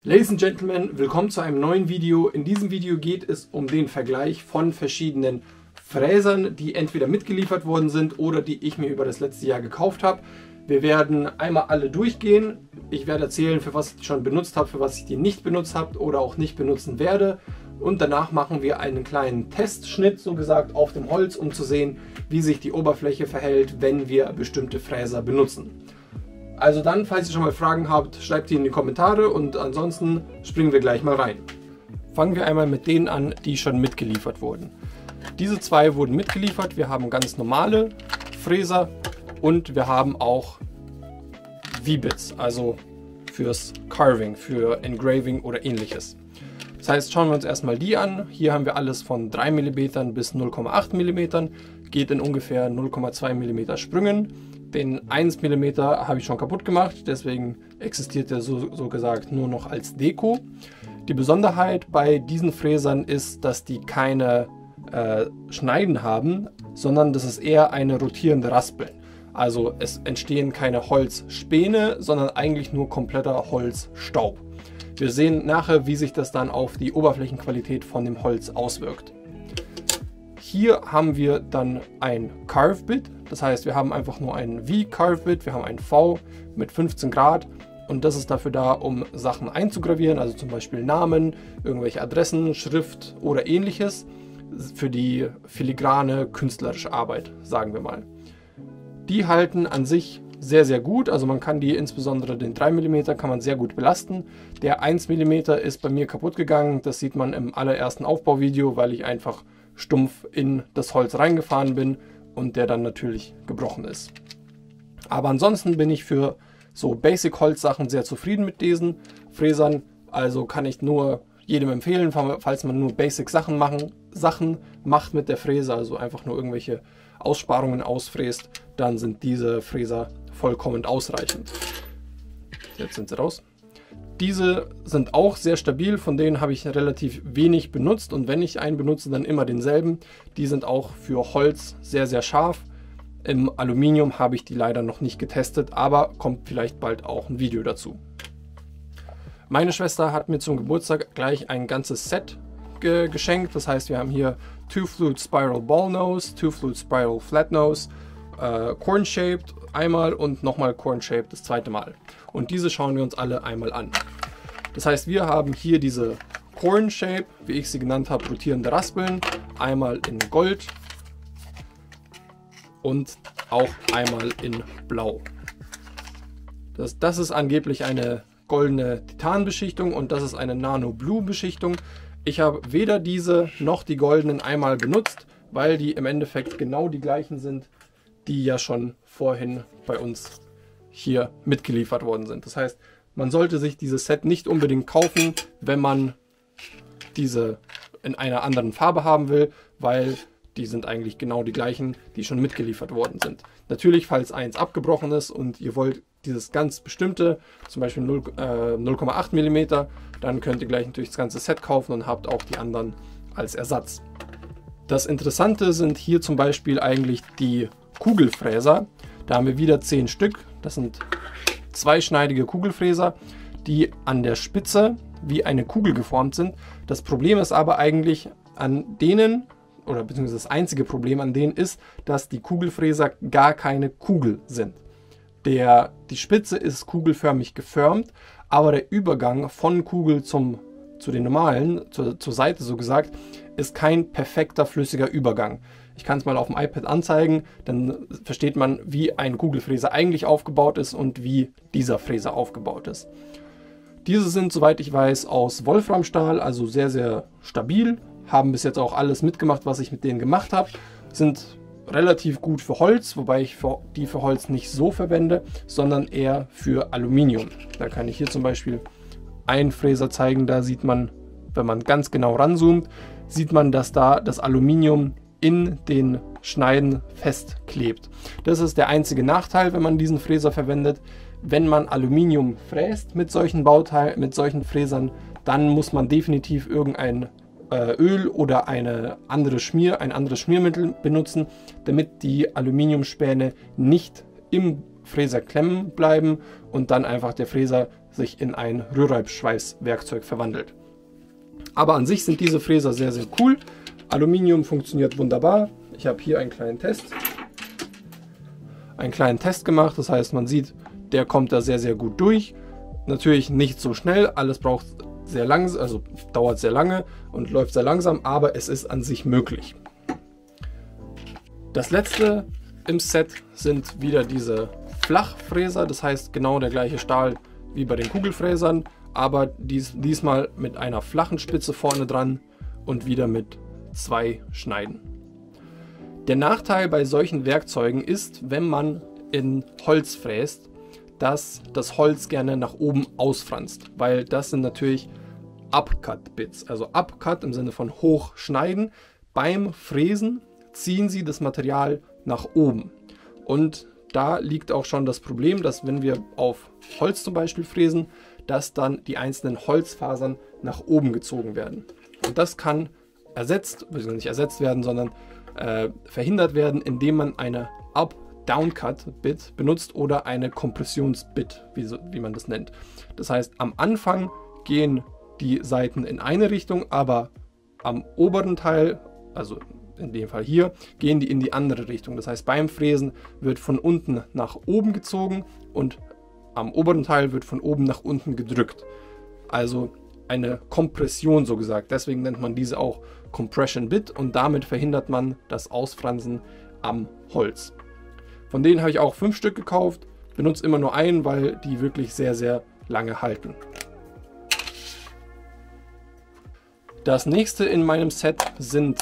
Ladies and Gentlemen, willkommen zu einem neuen Video. In diesem Video geht es um den Vergleich von verschiedenen Fräsern, die entweder mitgeliefert worden sind oder die ich mir über das letzte Jahr gekauft habe. Wir werden einmal alle durchgehen. Ich werde erzählen, für was ich die schon benutzt habe, für was ich die nicht benutzt habe oder auch nicht benutzen werde. Und danach machen wir einen kleinen Testschnitt, so gesagt, auf dem Holz, um zu sehen, wie sich die Oberfläche verhält, wenn wir bestimmte Fräser benutzen. Also dann, falls ihr schon mal Fragen habt, schreibt die in die Kommentare und ansonsten springen wir gleich mal rein. Fangen wir einmal mit denen an, die schon mitgeliefert wurden. Diese zwei wurden mitgeliefert. Wir haben ganz normale Fräser und wir haben auch V-Bits, also fürs Carving, für Engraving oder ähnliches. Das heißt, schauen wir uns erstmal die an. Hier haben wir alles von 3 mm bis 0,8 mm, geht in ungefähr 0,2 mm Sprüngen. Den 1 mm habe ich schon kaputt gemacht, deswegen existiert er so gesagt nur noch als Deko. Die Besonderheit bei diesen Fräsern ist, dass die keine Schneiden haben, sondern das ist eher eine rotierende Raspel. Also es entstehen keine Holzspäne, sondern eigentlich nur kompletter Holzstaub. Wir sehen nachher, wie sich das dann auf die Oberflächenqualität von dem Holz auswirkt. Hier haben wir dann ein Carve-Bit, das heißt, wir haben einfach nur ein V-Carve-Bit, wir haben ein V mit 15 Grad und das ist dafür da, um Sachen einzugravieren, also zum Beispiel Namen, irgendwelche Adressen, Schrift oder ähnliches, für die filigrane künstlerische Arbeit, sagen wir mal. Die halten an sich sehr, sehr gut, also man kann die, insbesondere den 3 mm, kann man sehr gut belasten. Der 1 mm ist bei mir kaputt gegangen, das sieht man im allerersten Aufbauvideo, weil ich einfach stumpf in das Holz reingefahren bin und der dann natürlich gebrochen ist. Aber ansonsten bin ich für so Basic-Holzsachen sehr zufrieden mit diesen Fräsern, also kann ich nur jedem empfehlen, falls man nur Basic-Sachen macht mit der Fräse, also einfach nur irgendwelche Aussparungen ausfräst, dann sind diese Fräser vollkommen ausreichend. Jetzt sind sie raus. Diese sind auch sehr stabil, von denen habe ich relativ wenig benutzt und wenn ich einen benutze, dann immer denselben. Die sind auch für Holz sehr, sehr scharf. Im Aluminium habe ich die leider noch nicht getestet, aber kommt vielleicht bald auch ein Video dazu. Meine Schwester hat mir zum Geburtstag gleich ein ganzes Set geschenkt. Das heißt, wir haben hier Two Flute Spiral Ball Nose, Two Flute Spiral Flat Nose, Corn Shaped einmal und nochmal Corn Shaped das zweite Mal. Und diese schauen wir uns alle einmal an. Das heißt, wir haben hier diese Corn Shape, wie ich sie genannt habe, rotierende Raspeln, einmal in Gold und auch einmal in Blau. Das ist angeblich eine goldene Titanbeschichtung und das ist eine Nano Blue Beschichtung. Ich habe weder diese noch die goldenen einmal benutzt, weil die im Endeffekt genau die gleichen sind, die ja schon vorhin bei uns hier mitgeliefert worden sind. Das heißt, man sollte sich dieses Set nicht unbedingt kaufen, wenn man diese in einer anderen Farbe haben will, weil die sind eigentlich genau die gleichen, die schon mitgeliefert worden sind. Natürlich, falls eins abgebrochen ist und ihr wollt dieses ganz bestimmte, zum Beispiel 0,8 mm, dann könnt ihr gleich natürlich das ganze Set kaufen und habt auch die anderen als Ersatz. Das Interessante sind hier zum Beispiel eigentlich die Kugelfräser. Da haben wir wieder 10 Stück. Das sind zweischneidige Kugelfräser, die an der Spitze wie eine Kugel geformt sind. Das Problem ist aber eigentlich an denen, oder beziehungsweise das einzige Problem an denen ist, dass die Kugelfräser gar keine Kugel sind. Die Spitze ist kugelförmig geformt, aber der Übergang von Kugel zu den normalen, zur Seite so gesagt, ist kein perfekter flüssiger Übergang. Ich kann es mal auf dem iPad anzeigen, dann versteht man, wie ein Kugelfräser eigentlich aufgebaut ist und wie dieser Fräser aufgebaut ist. Diese sind, soweit ich weiß, aus Wolframstahl, also sehr, sehr stabil, haben bis jetzt auch alles mitgemacht, was ich mit denen gemacht habe, sind relativ gut für Holz, wobei ich die für Holz nicht so verwende, sondern eher für Aluminium. Da kann ich hier zum Beispiel einen Fräser zeigen, da sieht man, wenn man ganz genau ranzoomt, sieht man, dass da das Aluminium in den Schneiden festklebt. Das ist der einzige Nachteil, wenn man diesen Fräser verwendet. Wenn man Aluminium fräst mit solchen Bauteilen, mit solchen Fräsern, dann muss man definitiv irgendein Öl oder ein anderes Schmiermittel benutzen, damit die Aluminiumspäne nicht im Fräser klemmen bleiben und dann einfach der Fräser sich in ein Rührreibschweißwerkzeug verwandelt. Aber an sich sind diese Fräser sehr, sehr cool. Aluminium funktioniert wunderbar. Ich habe hier einen kleinen Test gemacht. Das heißt, man sieht, der kommt da sehr, sehr gut durch. Natürlich nicht so schnell, alles braucht sehr lang, also dauert sehr lange und läuft sehr langsam, aber es ist an sich möglich. Das letzte im Set sind wieder diese Flachfräser, das heißt genau der gleiche Stahl wie bei den Kugelfräsern, aber diesmal mit einer flachen Spitze vorne dran und wieder mit 2 Schneiden. Der Nachteil bei solchen Werkzeugen ist, wenn man in Holz fräst, dass das Holz gerne nach oben ausfranst, weil das sind natürlich Upcut-Bits, also Upcut im Sinne von hochschneiden. Beim Fräsen ziehen sie das Material nach oben und da liegt auch schon das Problem, dass wenn wir auf Holz zum Beispiel fräsen, dass dann die einzelnen Holzfasern nach oben gezogen werden. Und das kann nicht ersetzt werden, sondern verhindert werden, indem man eine Up-Downcut-Bit benutzt oder eine Kompressions-Bit, wie man das nennt. Das heißt, am Anfang gehen die Seiten in eine Richtung, aber am oberen Teil, also in dem Fall hier, gehen die in die andere Richtung. Das heißt, beim Fräsen wird von unten nach oben gezogen und am oberen Teil wird von oben nach unten gedrückt. Also eine Kompression so gesagt. Deswegen nennt man diese auch Compression Bit und damit verhindert man das Ausfransen am Holz. Von denen habe ich auch 5 Stück gekauft, benutze immer nur einen, weil die wirklich sehr, sehr lange halten. Das nächste in meinem Set sind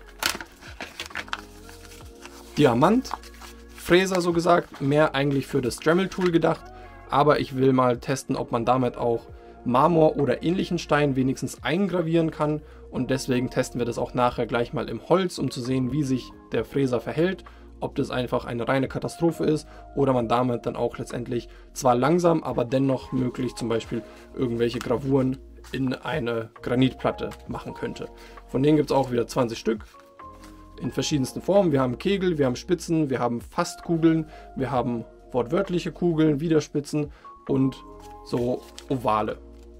Diamantfräser so gesagt, mehr eigentlich für das Dremel Tool gedacht, aber ich will mal testen, ob man damit auch Marmor oder ähnlichen Stein wenigstens eingravieren kann und deswegen testen wir das auch nachher gleich mal im Holz, um zu sehen, wie sich der Fräser verhält, ob das einfach eine reine Katastrophe ist oder man damit dann auch letztendlich zwar langsam, aber dennoch möglich zum Beispiel irgendwelche Gravuren in eine Granitplatte machen könnte. Von denen gibt es auch wieder 20 Stück. In verschiedensten Formen. Wir haben Kegel, wir haben Spitzen, wir haben Fastkugeln, wir haben wortwörtliche Kugeln, wieder Spitzen und so Ovale.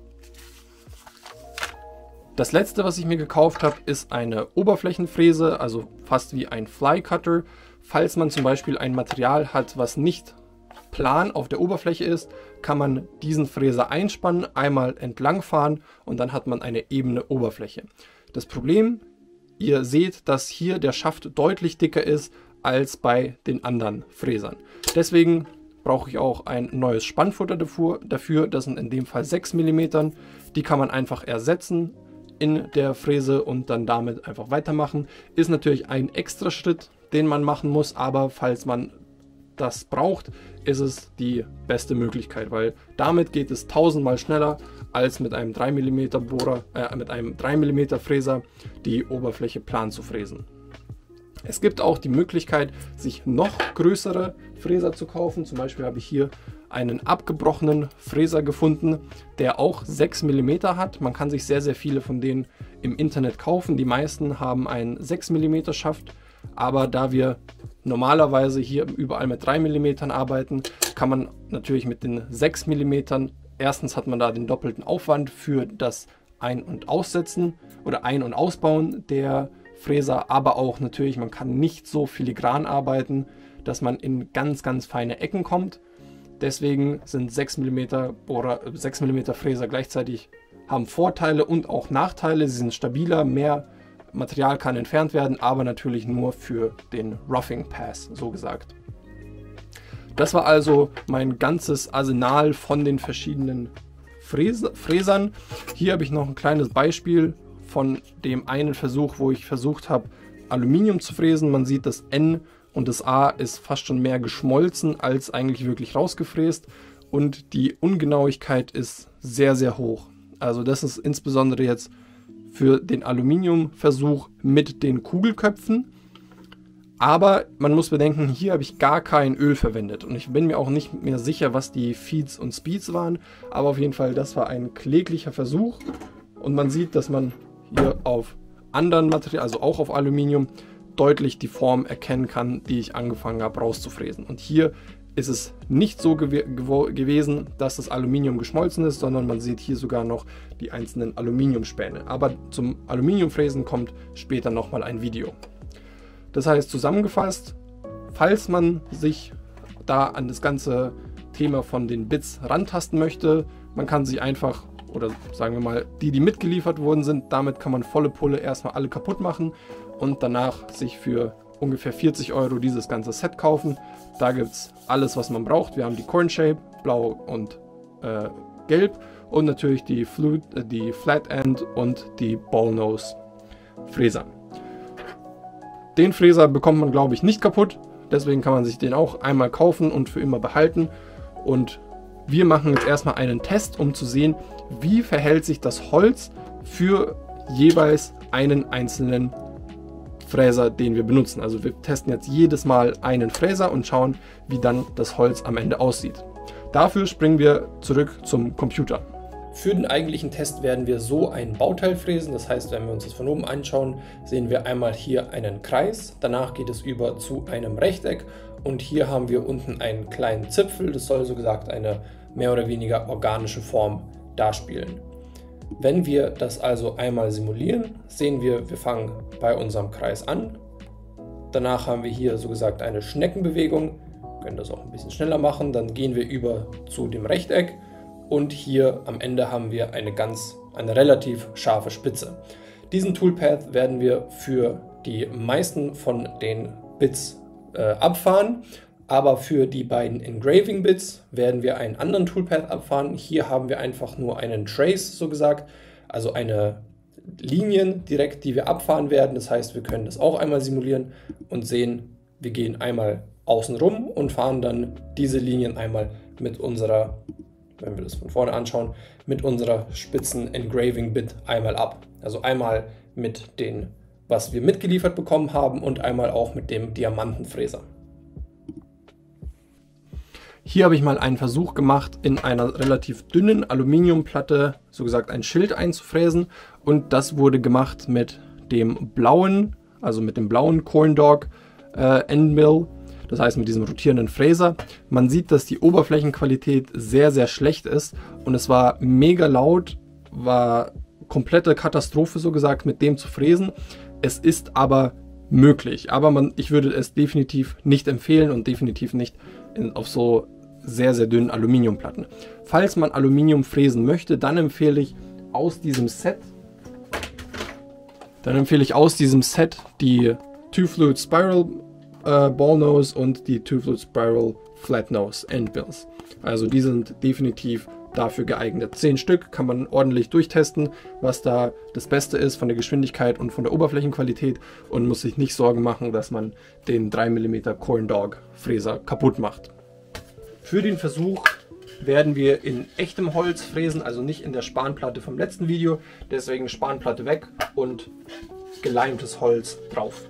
Das letzte, was ich mir gekauft habe, ist eine Oberflächenfräse, also fast wie ein Fly Cutter. Falls man zum Beispiel ein Material hat, was nicht plan auf der Oberfläche ist, kann man diesen Fräser einspannen, einmal entlang fahren und dann hat man eine ebene Oberfläche. Das Problem: Ihr seht, dass hier der Schaft deutlich dicker ist als bei den anderen Fräsern. Deswegen brauche ich auch ein neues Spannfutter dafür. Das sind in dem Fall 6 mm. Die kann man einfach ersetzen in der Fräse und dann damit einfach weitermachen. Ist natürlich ein extra Schritt, den man machen muss, aber falls man das braucht, ist es die beste Möglichkeit, weil damit geht es 1000-mal schneller als mit einem 3 mm Bohrer, mit einem 3 mm Fräser die Oberfläche plan zu fräsen. Es gibt auch die Möglichkeit, sich noch größere Fräser zu kaufen. Zum Beispiel habe ich hier einen abgebrochenen Fräser gefunden, der auch 6 mm hat. Man kann sich sehr, sehr viele von denen im Internet kaufen. Die meisten haben einen 6 mm Schaft, aber da wir normalerweise hier überall mit 3 mm arbeiten, kann man natürlich mit den 6 mm, erstens hat man da den doppelten Aufwand für das Ein- und Aussetzen oder Ein- und Ausbauen der Fräser, aber auch natürlich, man kann nicht so filigran arbeiten, dass man in ganz, ganz feine Ecken kommt. Deswegen sind 6 mm Fräser gleichzeitig haben Vorteile und auch Nachteile. Sie sind stabiler, mehr Material kann entfernt werden, aber natürlich nur für den Roughing Pass, so gesagt. Das war also mein ganzes Arsenal von den verschiedenen Fräsern. Hier habe ich noch ein kleines Beispiel von dem einen Versuch, wo ich versucht habe, Aluminium zu fräsen. Man sieht, das N und das A ist fast schon mehr geschmolzen als eigentlich wirklich rausgefräst und die Ungenauigkeit ist sehr, sehr hoch. Also das ist insbesondere jetzt für den Aluminiumversuch mit den Kugelköpfen. Aber man muss bedenken, hier habe ich gar kein Öl verwendet und ich bin mir auch nicht mehr sicher, was die Feeds und Speeds waren, aber auf jeden Fall, das war ein kläglicher Versuch und man sieht, dass man hier auf anderen Materialien, also auch auf Aluminium, deutlich die Form erkennen kann, die ich angefangen habe rauszufräsen. Und hier ist es nicht so gewesen, dass das Aluminium geschmolzen ist, sondern man sieht hier sogar noch die einzelnen Aluminiumspäne. Aber zum Aluminiumfräsen kommt später nochmal ein Video. Das heißt, zusammengefasst, falls man sich da an das ganze Thema von den Bits rantasten möchte, man kann sich einfach, oder sagen wir mal, die mitgeliefert worden sind, damit kann man volle Pulle erstmal alle kaputt machen und danach sich für ungefähr 40 € dieses ganze Set kaufen. Da gibt es alles, was man braucht. Wir haben die Corn Shape, blau und gelb und natürlich die Flat End und die Ball Nose Fräser. Den Fräser bekommt man, glaube ich, nicht kaputt. Deswegen kann man sich den auch einmal kaufen und für immer behalten. Und wir machen jetzt erstmal einen Test, um zu sehen, wie verhält sich das Holz für jeweils einen einzelnen Fräser, den wir benutzen. Also wir testen jetzt jedes Mal einen Fräser und schauen, wie dann das Holz am Ende aussieht. Dafür springen wir zurück zum Computer. Für den eigentlichen Test werden wir so ein Bauteil fräsen. Das heißt, wenn wir uns das von oben anschauen, sehen wir einmal hier einen Kreis. Danach geht es über zu einem Rechteck und hier haben wir unten einen kleinen Zipfel. Das soll so gesagt eine mehr oder weniger organische Form darstellen. Wenn wir das also einmal simulieren, sehen wir, wir fangen bei unserem Kreis an. Danach haben wir hier so gesagt eine Schneckenbewegung. Wir können das auch ein bisschen schneller machen. Dann gehen wir über zu dem Rechteck. Und hier am Ende haben wir eine relativ scharfe Spitze. Diesen Toolpath werden wir für die meisten von den Bits abfahren, aber für die beiden Engraving Bits werden wir einen anderen Toolpath abfahren. Hier haben wir einfach nur einen Trace, so gesagt, also eine Linien direkt, die wir abfahren werden. Das heißt, wir können das auch einmal simulieren und sehen, wir gehen einmal außen rum und fahren dann diese Linien einmal mit unserer, wenn wir das von vorne anschauen, mit unserer spitzen Engraving Bit einmal ab. Also einmal mit dem, was wir mitgeliefert bekommen haben und einmal auch mit dem Diamantenfräser. Hier habe ich mal einen Versuch gemacht, in einer relativ dünnen Aluminiumplatte, so gesagt, ein Schild einzufräsen und das wurde gemacht mit dem blauen, also mit dem blauen Corn Dog Endmill. Das heißt mit diesem rotierenden Fräser. Man sieht, dass die Oberflächenqualität sehr, sehr schlecht ist und es war mega laut, war komplette Katastrophe so gesagt, mit dem zu fräsen. Es ist aber möglich, aber ich würde es definitiv nicht empfehlen und definitiv nicht auf so sehr, sehr dünnen Aluminiumplatten. Falls man Aluminium fräsen möchte, dann empfehle ich aus diesem Set die Two Fluid Spiral Ball Nose und die Two Fluid Spiral Flat Nose Endmills. Also die sind definitiv dafür geeignet. 10 Stück kann man ordentlich durchtesten, was da das Beste ist von der Geschwindigkeit und von der Oberflächenqualität und muss sich nicht Sorgen machen, dass man den 3 mm Corn Dog Fräser kaputt macht. Für den Versuch werden wir in echtem Holz fräsen, also nicht in der Spanplatte vom letzten Video. Deswegen Spanplatte weg und geleimtes Holz drauf.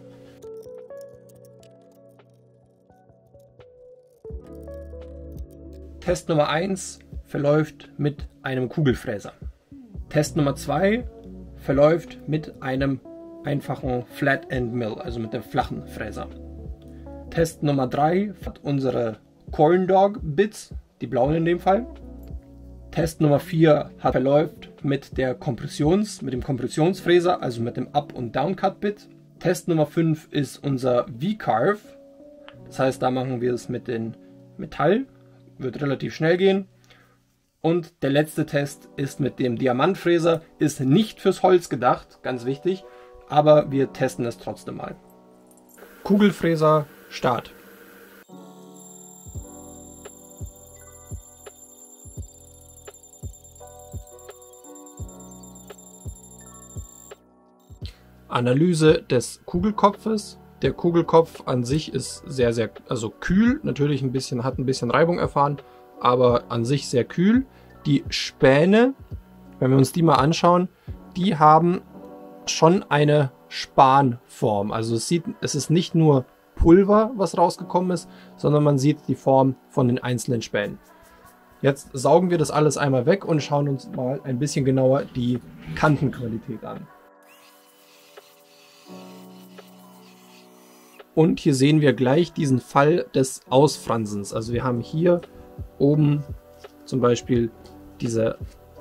Test Nummer 1 verläuft mit einem Kugelfräser. Test Nummer 2 verläuft mit einem einfachen Flat End Mill, also mit dem flachen Fräser. Test Nummer 3 hat unsere Corn Dog Bits, die blauen in dem Fall. Test Nummer 4 verläuft mit dem Kompressionsfräser, also mit dem Up- und Downcut Bit. Test Nummer 5 ist unser V-Carve. Das heißt, da machen wir es mit dem Metall. Wird relativ schnell gehen. Und der letzte Test ist mit dem Diamantfräser. Ist nicht fürs Holz gedacht, ganz wichtig, aber wir testen es trotzdem mal. Kugelfräser, Start. Analyse des Kugelkopfes. Der Kugelkopf an sich ist sehr, sehr kühl. Natürlich hat ein bisschen Reibung erfahren, aber an sich sehr kühl. Die Späne, wenn wir uns die mal anschauen, die haben schon eine Spanform. Also es ist nicht nur Pulver, was rausgekommen ist, sondern man sieht die Form von den einzelnen Spänen. Jetzt saugen wir das alles einmal weg und schauen uns mal ein bisschen genauer die Kantenqualität an. Und hier sehen wir gleich diesen Fall des Ausfransens. Also wir haben hier oben zum Beispiel diese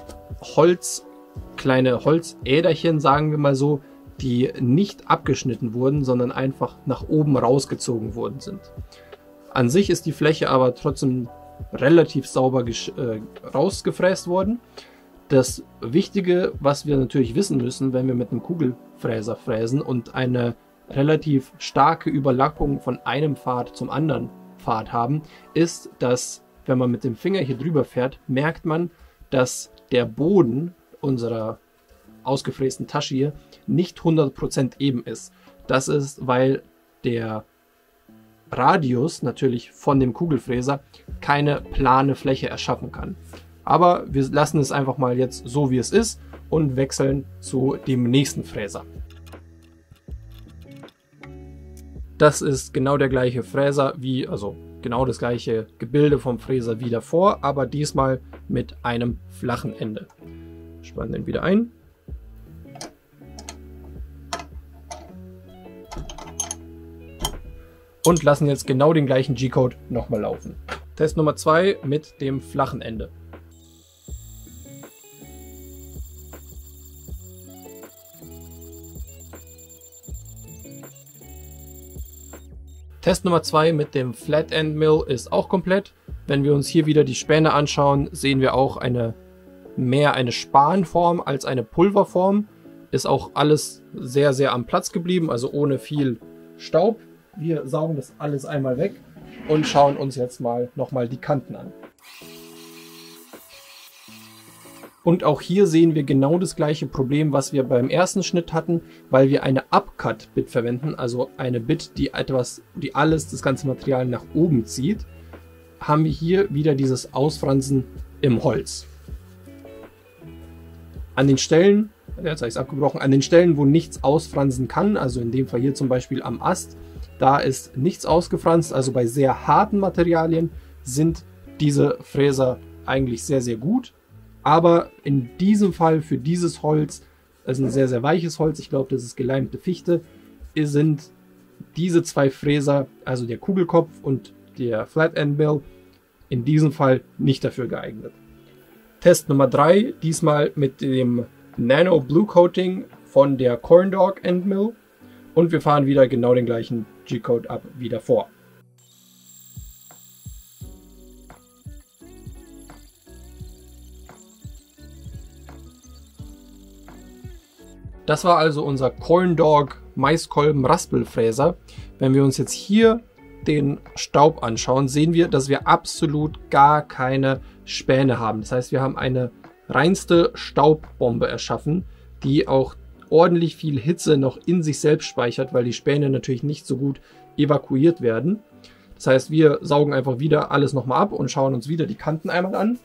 kleine Holzäderchen, sagen wir mal so, die nicht abgeschnitten wurden, sondern einfach nach oben rausgezogen worden sind. An sich ist die Fläche aber trotzdem relativ sauber rausgefräst worden. Das Wichtige, was wir natürlich wissen müssen, wenn wir mit einem Kugelfräser fräsen und eine relativ starke Überlappung von einem Pfad zum anderen Pfad haben, ist, dass, wenn man mit dem Finger hier drüber fährt, merkt man, dass der Boden unserer ausgefrästen Tasche hier nicht 100% eben ist. Das ist, weil der Radius natürlich von dem Kugelfräser keine plane Fläche erschaffen kann. Aber wir lassen es einfach mal jetzt so, wie es ist und wechseln zu dem nächsten Fräser. Das ist genau der gleiche Fräser wie, also genau das gleiche Gebilde vom Fräser wie davor, aber diesmal mit einem flachen Ende. Spannen den wieder ein. Und lassen jetzt genau den gleichen G-Code nochmal laufen. Test Nummer 2 mit dem flachen Ende. Test Nummer 2 mit dem Flat End Mill ist auch komplett. Wenn wir uns hier wieder die Späne anschauen, sehen wir auch mehr eine Spanform als eine Pulverform. Ist auch alles sehr, sehr am Platz geblieben, also ohne viel Staub. Wir saugen das alles einmal weg und schauen uns jetzt nochmal die Kanten an. Und auch hier sehen wir genau das gleiche Problem, was wir beim ersten Schnitt hatten, weil wir eine Upcut-Bit verwenden, also eine Bit, die das ganze Material nach oben zieht, haben wir hier wieder dieses Ausfransen im Holz. An den Stellen, jetzt habe ich es abgebrochen, an den Stellen, wo nichts ausfransen kann, also in dem Fall hier zum Beispiel am Ast, da ist nichts ausgefranst, also bei sehr harten Materialien sind diese Fräser eigentlich sehr, sehr gut. Aber in diesem Fall für dieses Holz, das ist ein sehr, sehr weiches Holz, ich glaube, das ist geleimte Fichte, sind diese zwei Fräser, also der Kugelkopf und der Flat End Mill, in diesem Fall nicht dafür geeignet. Test Nummer 3, diesmal mit dem Nano Blue Coating von der Corn Dog End Mill. Und wir fahren wieder genau den gleichen G-Code ab wie davor. Das war also unser Corn Dog Maiskolben Raspelfräser. Wenn wir uns jetzt hier den Staub anschauen, sehen wir, dass wir absolut gar keine Späne haben. Das heißt, wir haben eine reinste Staubbombe erschaffen, die auch ordentlich viel Hitze noch in sich selbst speichert, weil die Späne natürlich nicht so gut evakuiert werden. Das heißt, wir saugen einfach wieder alles nochmal ab und schauen uns wieder die Kanten einmal an.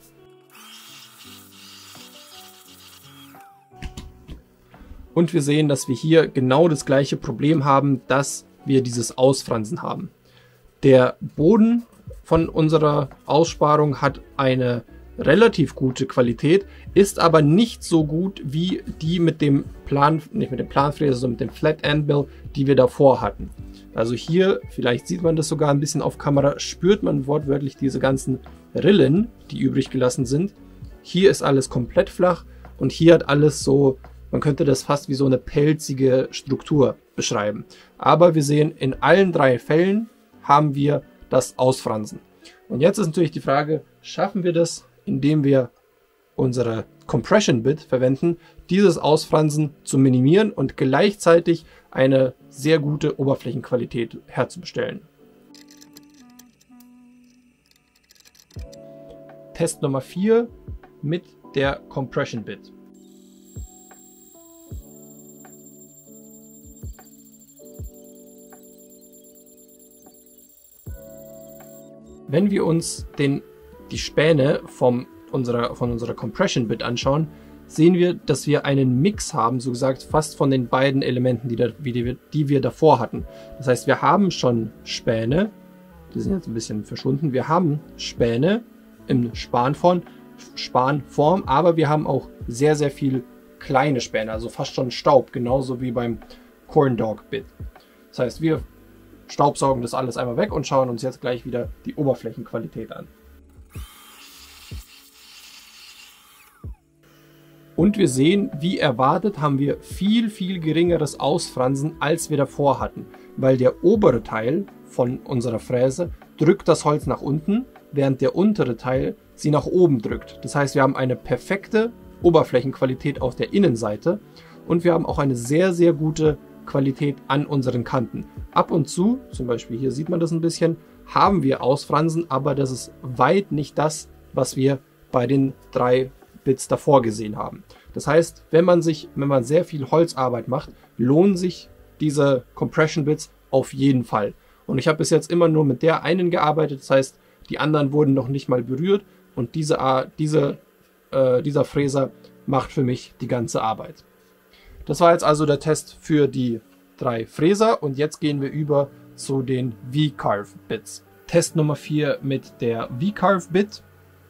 Und wir sehen, dass wir hier genau das gleiche Problem haben, dass wir dieses Ausfransen haben. Der Boden von unserer Aussparung hat eine relativ gute Qualität, ist aber nicht so gut wie die mit dem nicht mit dem Planfräser, sondern mit dem Flat End Mill, die wir davor hatten. Also hier, vielleicht sieht man das sogar ein bisschen auf Kamera, spürt man wortwörtlich diese ganzen Rillen, die übrig gelassen sind. Hier ist alles komplett flach und hier hat alles so, man könnte das fast wie so eine pelzige Struktur beschreiben. Aber wir sehen, in allen drei Fällen haben wir das Ausfransen. Und jetzt ist natürlich die Frage, schaffen wir das, indem wir unsere Compression Bit verwenden, dieses Ausfransen zu minimieren und gleichzeitig eine sehr gute Oberflächenqualität herzustellen. Test Nummer 4 mit der Compression Bit. Wenn wir uns die Späne von unserer Compression Bit anschauen, sehen wir, dass wir einen Mix haben, so gesagt, fast von den beiden Elementen, die wir davor hatten. Das heißt, wir haben schon Späne, die sind jetzt ein bisschen verschwunden, wir haben Späne in Spanform, aber wir haben auch sehr, sehr viel kleine Späne, also fast schon Staub, genauso wie beim Corn Dog Bit. Das heißt, wir staubsaugen das alles einmal weg und schauen uns jetzt gleich wieder die Oberflächenqualität an. Und wir sehen, wie erwartet, haben wir viel, viel geringeres Ausfransen, als wir davor hatten, weil der obere Teil von unserer Fräse drückt das Holz nach unten, während der untere Teil sie nach oben drückt. Das heißt, wir haben eine perfekte Oberflächenqualität auf der Innenseite und wir haben auch eine sehr, sehr gute Qualität an unseren Kanten. Ab und zu, zum Beispiel hier sieht man das ein bisschen, haben wir Ausfransen, aber das ist weit nicht das, was wir bei den 3 Bits davor gesehen haben. Das heißt, wenn man sehr viel Holzarbeit macht, lohnen sich diese Compression Bits auf jeden Fall. Und ich habe bis jetzt immer nur mit der einen gearbeitet, das heißt, die anderen wurden noch nicht mal berührt und dieser Fräser macht für mich die ganze Arbeit. Das war jetzt also der Test für die 3 Fräser und jetzt gehen wir über zu den V-Carve Bits. Test Nummer 4 mit der V-Carve Bit.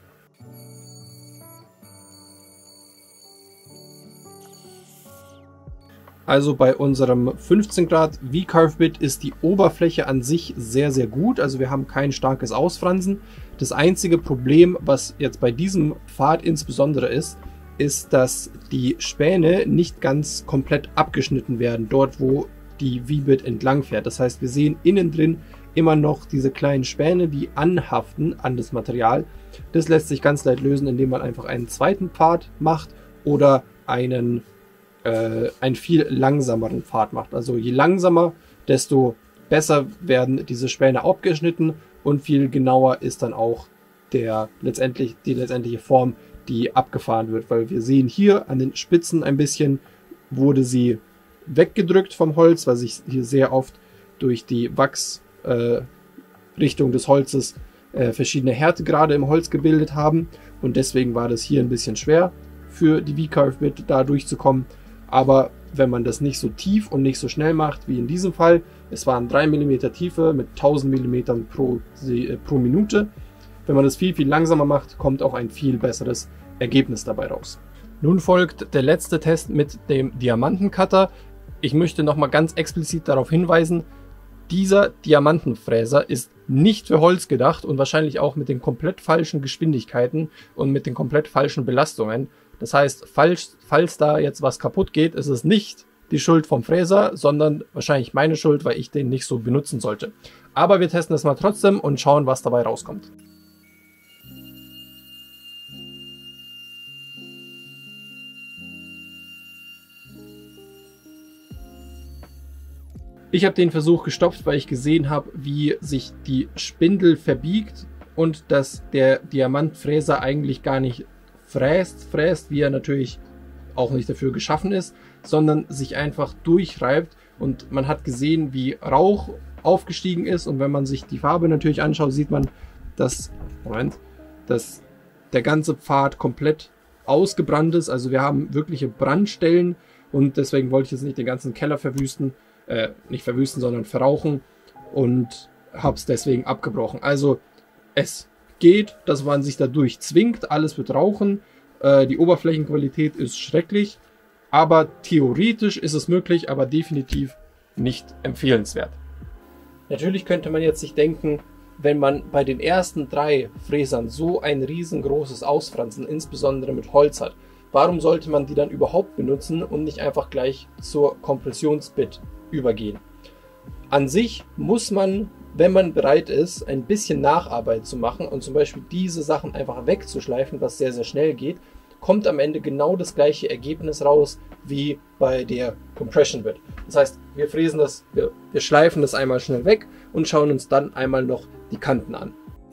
Also bei unserem 15 Grad V-Carve Bit ist die Oberfläche an sich sehr, sehr gut. Also wir haben kein starkes Ausfransen. Das einzige Problem, was jetzt bei diesem Pfad insbesondere ist, dass die Späne nicht ganz komplett abgeschnitten werden, dort wo die V-Bit entlang fährt. Das heißt, wir sehen innen drin immer noch diese kleinen Späne, die anhaften an das Material. Das lässt sich ganz leicht lösen, indem man einfach einen zweiten Pfad macht oder einen viel langsameren Pfad macht. Also je langsamer, desto besser werden diese Späne abgeschnitten und viel genauer ist dann auch die letztendliche Form, die abgefahren wird. Weil wir sehen hier an den Spitzen ein bisschen, wurde sie weggedrückt vom Holz, weil sich hier sehr oft durch die Wachsrichtung des Holzes verschiedene Härtegrade im Holz gebildet haben. Und deswegen war das hier ein bisschen schwer für die V-Carve Bit da durchzukommen. Aber wenn man das nicht so tief und nicht so schnell macht wie in diesem Fall, es waren 3 mm Tiefe mit 1000 mm pro Minute. Wenn man das viel, viel langsamer macht, kommt auch ein viel besseres Ergebnis dabei raus. Nun folgt der letzte Test mit dem Diamantencutter. Ich möchte nochmal ganz explizit darauf hinweisen, dieser Diamantenfräser ist nicht für Holz gedacht und wahrscheinlich auch mit den komplett falschen Geschwindigkeiten und mit den komplett falschen Belastungen. Das heißt, falls da jetzt was kaputt geht, ist es nicht die Schuld vom Fräser, sondern wahrscheinlich meine Schuld, weil ich den nicht so benutzen sollte. Aber wir testen es mal trotzdem und schauen, was dabei rauskommt. Ich habe den Versuch gestoppt, weil ich gesehen habe, wie sich die Spindel verbiegt und dass der Diamantfräser eigentlich gar nicht fräst, wie er natürlich auch nicht dafür geschaffen ist, sondern sich einfach durchreibt und man hat gesehen, wie Rauch aufgestiegen ist und wenn man sich die Farbe natürlich anschaut, sieht man, dass der ganze Pfad komplett ausgebrannt ist, also wir haben wirkliche Brandstellen und deswegen wollte ich jetzt nicht den ganzen Keller nicht verwüsten, sondern verrauchen und habe es deswegen abgebrochen. Also es geht, dass man sich dadurch zwingt, alles wird rauchen, die Oberflächenqualität ist schrecklich, aber theoretisch ist es möglich, aber definitiv nicht empfehlenswert. Natürlich könnte man jetzt sich denken, wenn man bei den ersten 3 Fräsern so ein riesengroßes Ausfransen, insbesondere mit Holz hat, warum sollte man die dann überhaupt benutzen und nicht einfach gleich zur Kompressionsbit übergehen? An sich muss man, wenn man bereit ist, ein bisschen Nacharbeit zu machen und zum Beispiel diese Sachen einfach wegzuschleifen, was sehr, sehr schnell geht, kommt am Ende genau das gleiche Ergebnis raus wie bei der Compression Bit. Das heißt, wir fräsen das, wir schleifen das einmal schnell weg und schauen uns dann einmal noch die Kanten an.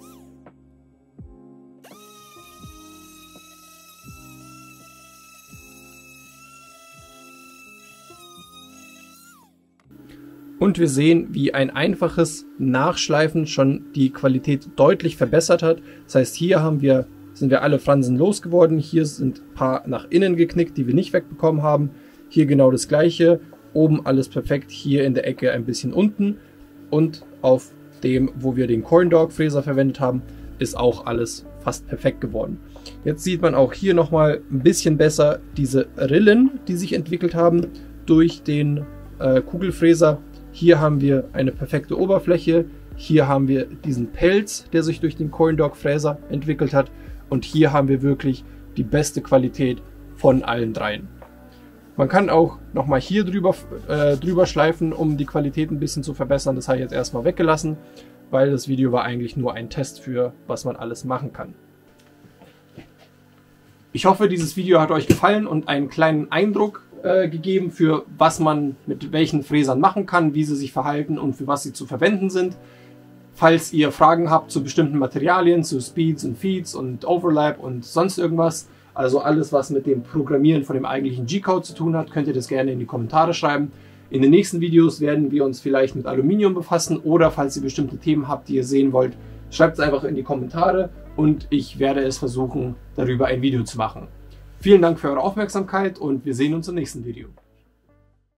Und wir sehen, wie ein einfaches Nachschleifen schon die Qualität deutlich verbessert hat. Das heißt, hier sind wir alle Fransen losgeworden. Hier sind ein paar nach innen geknickt, die wir nicht wegbekommen haben. Hier genau das gleiche. Oben alles perfekt. Hier in der Ecke ein bisschen unten. Und auf dem, wo wir den Corn Dog Fräser verwendet haben, ist auch alles fast perfekt geworden. Jetzt sieht man auch hier nochmal ein bisschen besser diese Rillen, die sich entwickelt haben durch den Kugelfräser. Hier haben wir eine perfekte Oberfläche. Hier haben wir diesen Pelz, der sich durch den CoinDog Fräser entwickelt hat. Und hier haben wir wirklich die beste Qualität von allen dreien. Man kann auch nochmal hier drüber schleifen, um die Qualität ein bisschen zu verbessern. Das habe ich jetzt erstmal weggelassen, weil das Video war eigentlich nur ein Test für, was man alles machen kann. Ich hoffe, dieses Video hat euch gefallen und einen kleinen Eindruck gegeben, für was man mit welchen Fräsern machen kann, wie sie sich verhalten und für was sie zu verwenden sind. Falls ihr Fragen habt zu bestimmten Materialien, zu Speeds und Feeds und Overlap und sonst irgendwas, also alles, was mit dem Programmieren von dem eigentlichen G-Code zu tun hat, könnt ihr das gerne in die Kommentare schreiben. In den nächsten Videos werden wir uns vielleicht mit Aluminium befassen oder falls ihr bestimmte Themen habt, die ihr sehen wollt, schreibt es einfach in die Kommentare und ich werde es versuchen, darüber ein Video zu machen. Vielen Dank für eure Aufmerksamkeit und wir sehen uns im nächsten Video.